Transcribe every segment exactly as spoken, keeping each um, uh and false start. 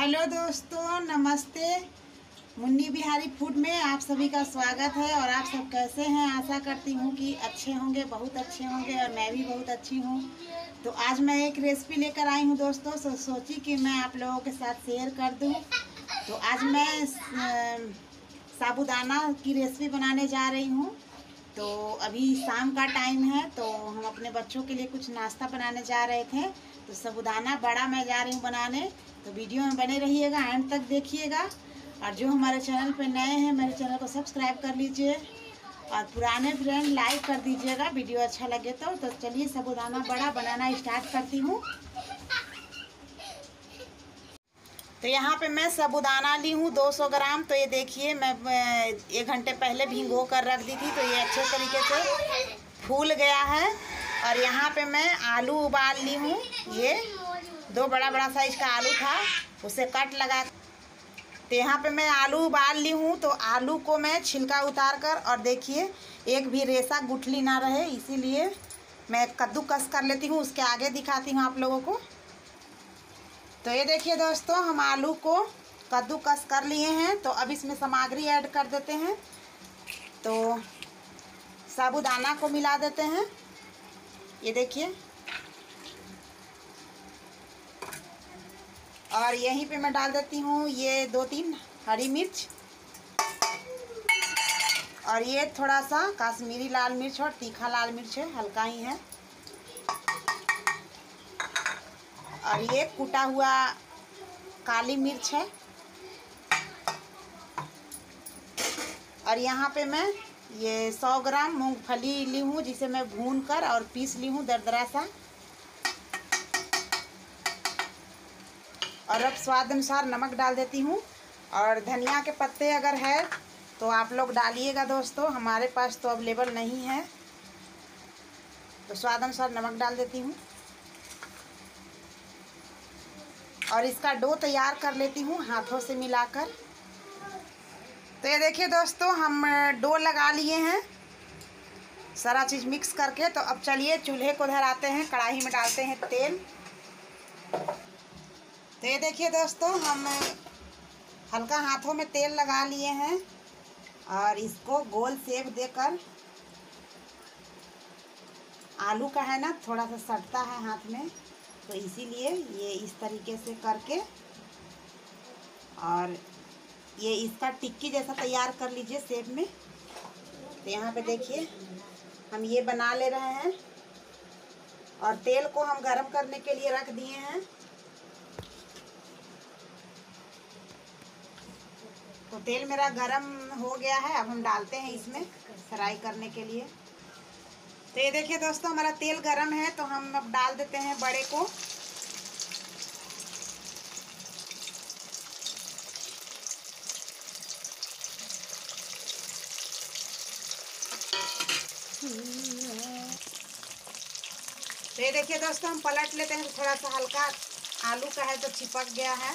Hello दोस्तों, नमस्ते। Munni Bihari food में आप सभी का स्वागत है। और आप सब कैसे हैं? आशा करती हूँ कि अच्छे होंगे, बहुत अच्छे होंगे। और मैं भी बहुत अच्छी हूँ। तो आज मैं एक रेसिपी लेकर आई हूँ दोस्तों, सो सोची कि मैं आप लोगों के साथ शेयर कर दूँ। तो आज मैं साबूदाना की रेसिपी बनाने जा रही हूँ। तो अभी शाम का टाइम है, तो हम अपने बच्चों के लिए कुछ नाश्ता बनाने जा रहे थे। तो साबूदाना बड़ा मैं जा रही हूँ बनाने। तो वीडियो में बने रहिएगा, एंड तक देखिएगा। और जो हमारे चैनल पे नए हैं, मेरे चैनल को सब्सक्राइब कर लीजिए। और पुराने फ्रेंड लाइक कर दीजिएगा वीडियो अच्छा लगे तो। तो चलिए साबूदाना बड़ा बनाना स्टार्ट करती हूँ। तो यहाँ पे मैं साबूदाना ली हूँ दो सौ ग्राम। तो ये देखिए, मैं एक घंटे पहले भिगो कर रख दी थी, तो ये अच्छे तरीके से फूल गया है। और यहाँ पे मैं आलू उबाल ली हूँ। ये दो बड़ा बड़ा साइज का आलू था, उसे कट लगा। तो यहाँ पे मैं आलू उबाल ली हूँ। तो आलू को मैं छिलका उतार कर, और देखिए एक भी रेशा गुठली ना रहे, इसीलिए मैं कद्दूकस कर लेती हूँ। उसके आगे दिखाती हूँ आप लोगों को। तो ये देखिए दोस्तों, हम आलू को कद्दूकस कर लिए हैं। तो अब इसमें सामग्री ऐड कर देते हैं। तो साबूदाना को मिला देते हैं। ये देखिए, और यहीं पे मैं डाल देती हूँ ये दो तीन हरी मिर्च, और ये थोड़ा सा कश्मीरी लाल मिर्च और तीखा लाल मिर्च है, हल्का ही है। और ये कुटा हुआ काली मिर्च है। और यहाँ पे मैं ये सौ ग्राम मूंगफली ली हूँ, जिसे मैं भून कर और पीस ली हूँ दरदरा सा। और अब स्वाद अनुसार नमक डाल देती हूँ। और धनिया के पत्ते अगर है तो आप लोग डालिएगा दोस्तों, हमारे पास तो अवेलेबल नहीं है। तो स्वाद अनुसार नमक डाल देती हूँ। और इसका डो तैयार कर लेती हूँ हाथों से मिलाकर। तो ये देखिए दोस्तों, हम डो लगा लिए हैं सारा चीज़ मिक्स करके। तो अब चलिए चूल्हे को धराते हैं, कढ़ाई में डालते हैं तेल। तो ये देखिए दोस्तों, हम हल्का हाथों में तेल लगा लिए हैं। और इसको गोल शेप देकर, आलू का है ना, थोड़ा सा सटता है हाथ में, तो इसीलिए ये इस तरीके से करके, और ये इसका टिक्की जैसा तैयार कर लीजिए शेप में। तो यहाँ पे देखिए हम ये बना ले रहे हैं। और तेल को हम गरम करने के लिए रख दिए हैं। तो तेल मेरा गरम हो गया है, अब हम डालते हैं इसमें फ्राई करने के लिए। तो ये देखिए दोस्तों, हमारा तेल गरम है, तो हम अब डाल देते हैं बड़े को। तो ये देखिए दोस्तों, हम पलट लेते हैं। थोड़ा सा हल्का आलू का है तो चिपक गया है।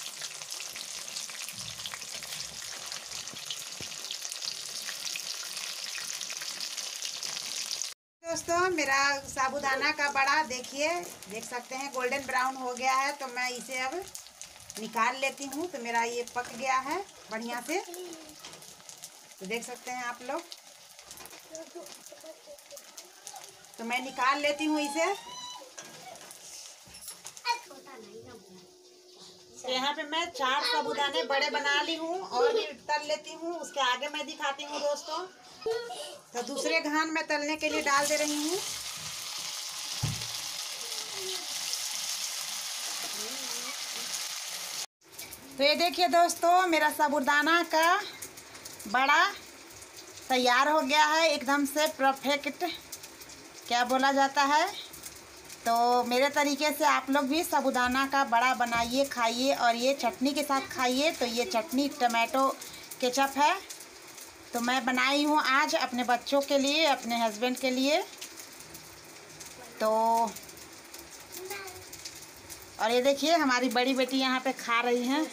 दोस्तों, मेरा साबूदाना का बड़ा देखिए, देख सकते हैं गोल्डन ब्राउन हो गया है। तो मैं इसे अब निकाल लेती हूँ। तो मेरा ये पक गया है बढ़िया से, तो देख सकते हैं आप लोग। तो मैं निकाल लेती हूँ इसे। तो यहाँ पे मैं चार साबूदाने बड़े बना ली हूँ, और भी तल लेती हूँ। उसके आगे मैं दिखाती हूँ दोस्तों। तो दूसरे घान में तलने के लिए डाल दे रही हूँ। तो ये देखिए दोस्तों, मेरा साबूदाना का बड़ा तैयार हो गया है, एकदम से परफेक्ट, क्या बोला जाता है। तो मेरे तरीके से आप लोग भी साबूदाना का बड़ा बनाइए, खाइए। और ये चटनी के साथ खाइए। तो ये चटनी टमाटो केचप है। तो मैं बनाई हूँ आज अपने बच्चों के लिए, अपने हस्बैंड के लिए। तो और ये देखिए, हमारी बड़ी बेटी यहाँ पे खा रही हैं।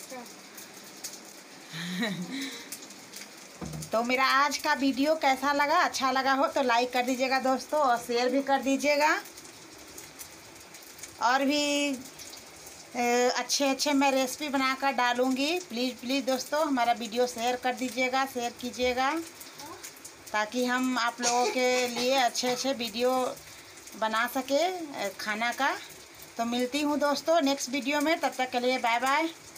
तो मेरा आज का वीडियो कैसा लगा? अच्छा लगा हो तो लाइक कर दीजिएगा दोस्तों, और शेयर भी कर दीजिएगा। और भी अच्छे अच्छे मैं रेसिपी बनाकर डालूँगी। प्लीज़ प्लीज़ दोस्तों हमारा वीडियो शेयर कर दीजिएगा, शेयर कीजिएगा, ताकि हम आप लोगों के लिए अच्छे अच्छे वीडियो बना सके खाना का। तो मिलती हूँ दोस्तों नेक्स्ट वीडियो में, तब तक के लिए बाय बाय।